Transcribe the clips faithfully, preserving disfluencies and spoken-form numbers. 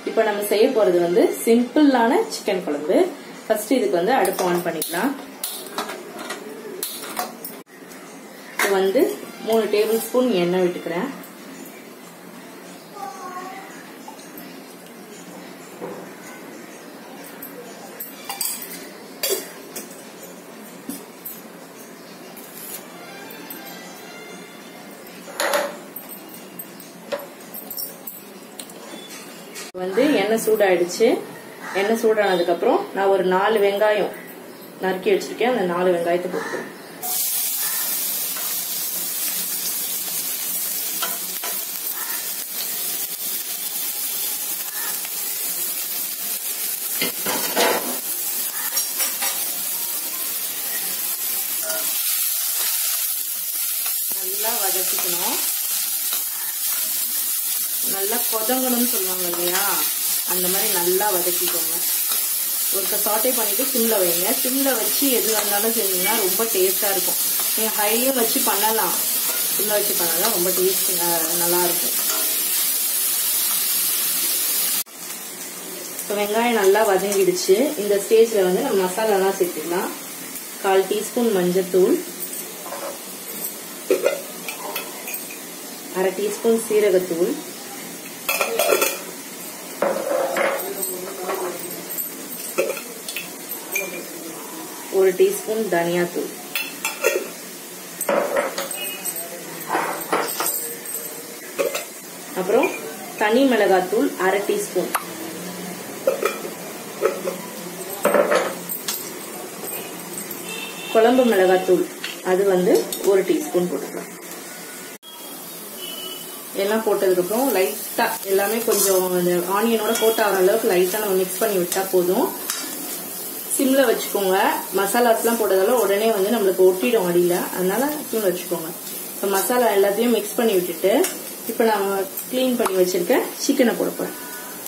இப்போ நம்ம செய்ய போறது வந்து சிம்பிளான சிக்கன் குழம்பு. ஃபர்ஸ்ட் இதுக்கு வந்து அடுப்பு ஆன் பண்ணிக்கலாம். இது வந்து மூணு டேபிள் ஸ்பூன் எண்ணெய் விட்டுக்கிறேன். வந்து எண்ணெய் சூடாயிடுச்சு. எண்ணெய் சூடானதுக்கு அப்புறம் நான் ஒரு நாலு வெங்காயம் நறுக்கி வச்சிருக்கேன். அந்த நாலு வெங்காயத்தை போட்டுக்கிறேன். நல்லா வதக்கிக்கணும். நல்லா கொதங்கணும்னு சொல்லுவாங்க இல்லையா, அந்த மாதிரி நல்லா வதக்கிக்கோங்க. ஒரு சாட்டை பண்ணிட்டு சிம்ல வைங்க. சிம்ல வச்சு எது வந்தாலும் செஞ்சீங்கன்னா ரொம்ப டேஸ்டா இருக்கும். நீங்க ஹைலியும் வச்சு பண்ணலாம், சிம்ல வச்சு பண்ணலாம், ரொம்ப டேஸ்ட் நல்லா இருக்கும். இப்போ வெங்காயம் நல்லா வதங்கிடுச்சு. இந்த ஸ்டேஜ்ல வந்து நம்ம மசாலாலாம் சேர்த்துக்கலாம். கால் டீஸ்பூன் மஞ்சத்தூள், அரை டீஸ்பூன் சீரகத்தூள், ஒரு டீஸ்பூன் தனியாத்தூள், அப்புறம் தனி மிளகாத்தூள் அரை டீஸ்பூன், குழம்பு மிளகாத்தூள் அது வந்து ஒரு டீஸ்பூன் போட்டுக்கலாம். எல்லாம் போட்டதுக்கு அப்புறம் லைட்டா எல்லாமே கொஞ்சம் அந்த ஆனியனோட கோட் ஆகிற அளவுக்கு லைட்டா நம்ம மிக்ஸ் பண்ணி விட்டா போதும். சிம்ல வச்சுக்கோங்க. மசாலாஸ் எல்லாம் போட்டதால உடனே வந்து நம்மளுக்கு ஒட்டிடும் அடியில, அதனால சிம்ல வச்சுக்கோங்க. இப்ப மசாலா எல்லாத்தையும் மிக்ஸ் பண்ணி விட்டுட்டு இப்ப நம்ம கிளீன் பண்ணி வச்சிருக்க சிக்கனை போட போறேன்.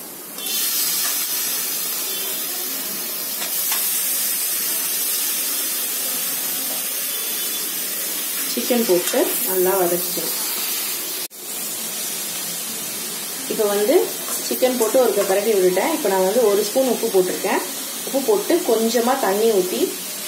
சிக்கன் போட்டு நல்லா வதக்கிக்கணும். இப்ப வந்து சிக்கன் போட்டு ஒரு பரட்டி விட்டுட்டேன். இப்ப நான் வந்து ஒரு ஸ்பூன் உப்பு போட்டிருக்கேன். உப்பு போட்டு கொஞ்சமா தண்ணி ஊற்றி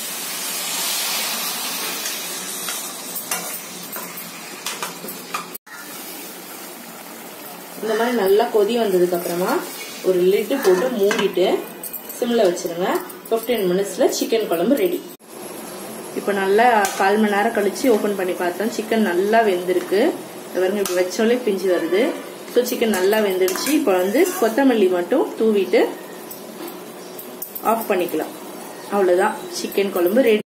இந்த மாதிரி நல்லா கொதி வந்ததுக்கு அப்புறமா ஒரு லிட்டு போட்டு மூடிட்டு சிம்ல வச்சிருங்க. பிப்டீன் மினிட்ஸ்ல சிக்கன் குழம்பு ரெடி. இப்ப நல்லா கால் மணி நேரம் கழிச்சு ஓபன் பண்ணி பார்த்தோம். சிக்கன் நல்லா வெந்திருக்கு. இப்படி வச்சாலே பிஞ்சு வருது. ஸோ சிக்கன் நல்லா வெந்துடுச்சு. இப்போ வந்து கொத்தமல்லி மட்டும் தூவிட்டு ஆஃப் பண்ணிக்கலாம். அவ்வளவுதான், சிக்கன் குழம்பு ரெடி.